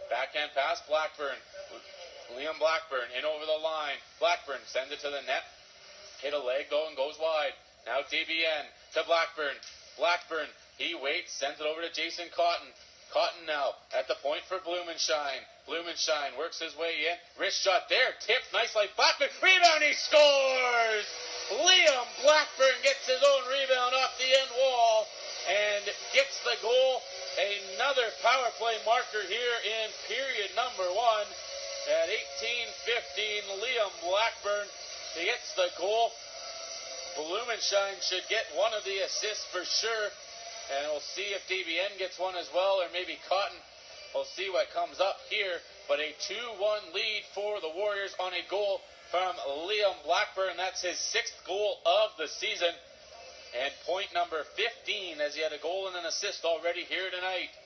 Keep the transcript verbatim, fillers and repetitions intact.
Backhand pass, Blackburn. Liam Blackburn in over the line. Blackburn sends it to the net. Hit a leg though and goes wide. Now D B N to Blackburn. Blackburn, he waits, sends it over to Jason Cotton. Cotton now at the point for Blumenshine. Blumenshine works his way in. Wrist shot there. Tipped. Nice like Blackburn. Rebound. He scores. Liam Blackburn gets his own rebound off the end wall and gets the goal. Another power play marker here in period number one. At eighteen fifteen, Liam Blackburn gets the goal. Blumenshine should get one of the assists for sure. And we'll see if D B N gets one as well, or maybe Cotton. We'll see what comes up here. But a two one lead for the Warriors on a goal from Liam Blackburn. That's his sixth goal of the season. And point number fifteen, as he had a goal and an assist already here tonight.